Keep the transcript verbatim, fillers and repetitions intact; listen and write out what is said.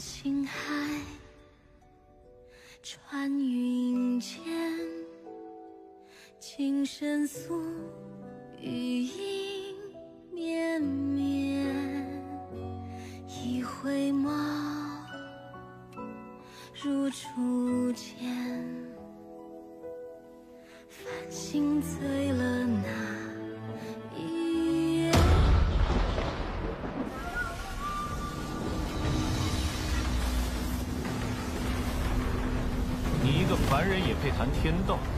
星海，穿云间，情深诉语音绵绵，一回眸，如初见，繁星醉了那一夜。 你一个凡人也配谈天道？